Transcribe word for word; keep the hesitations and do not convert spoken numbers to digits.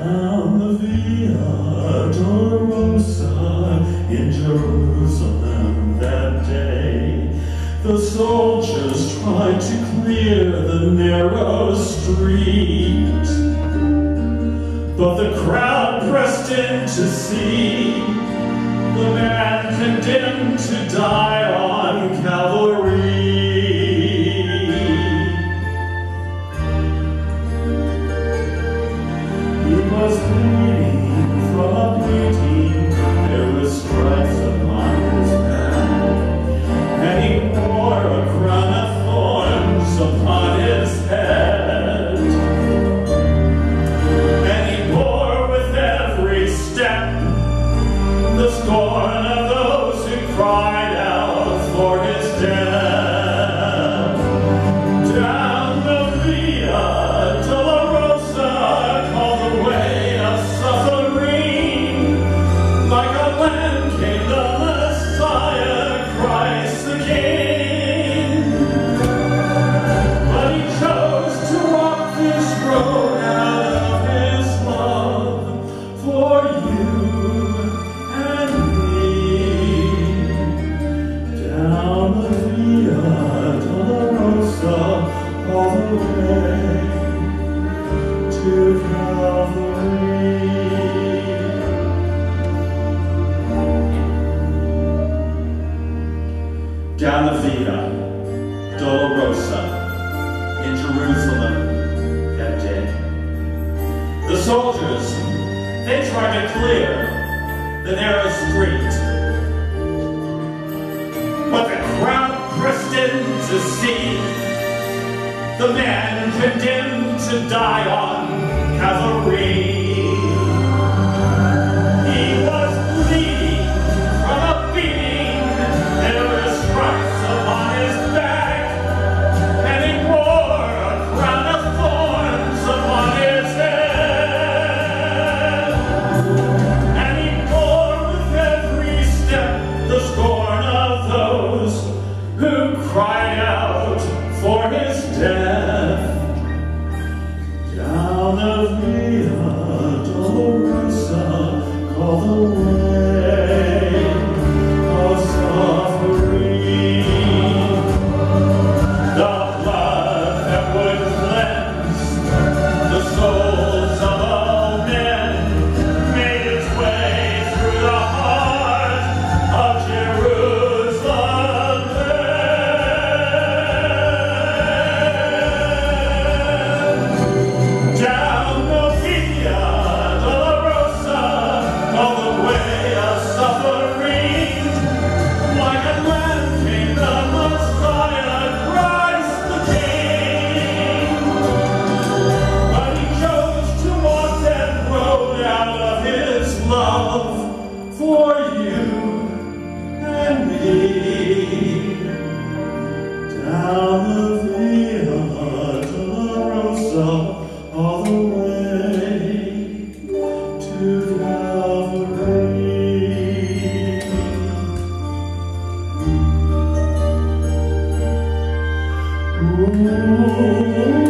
Down the Via Dolorosa in Jerusalem that day, the soldiers tried to clear the narrow street, but the crowd pressed in to see the man condemned to die on Calvary. He was bleeding from a beating, there were stripes upon his back, and he wore a crown of thorns upon his head. And he bore with every step the scorn of those who cried out for his death. Down the Via Dolorosa, called the way of suffering, like a lamb came the Messiah, Christ the King. But he chose to walk this road out of his love for you and me. Down the Via Dolorosa, all the way to Calvary. Down the Via Dolorosa in Jerusalem that day, the soldiers, they tried to clear the narrow street, but the crowd pressed in to see the man condemned to die on Calvary. He was bleeding from a beating, there were stripes upon his back, and he wore a crown of thorns upon his head. And he bore with every step the scorn of those who cried out for his death. Down the Via Dolorosa, called the way of suffering, the blood that would cleanse the souls of all men made its way through the heart of Jerusalem. Down the Via Dolorosa, all the way of suffering, like a lamb came the Messiah, Christ the King. But he chose to walk that road out of his love for you and me. Down the Via Dolorosa, all the way to Calvary. Ooh.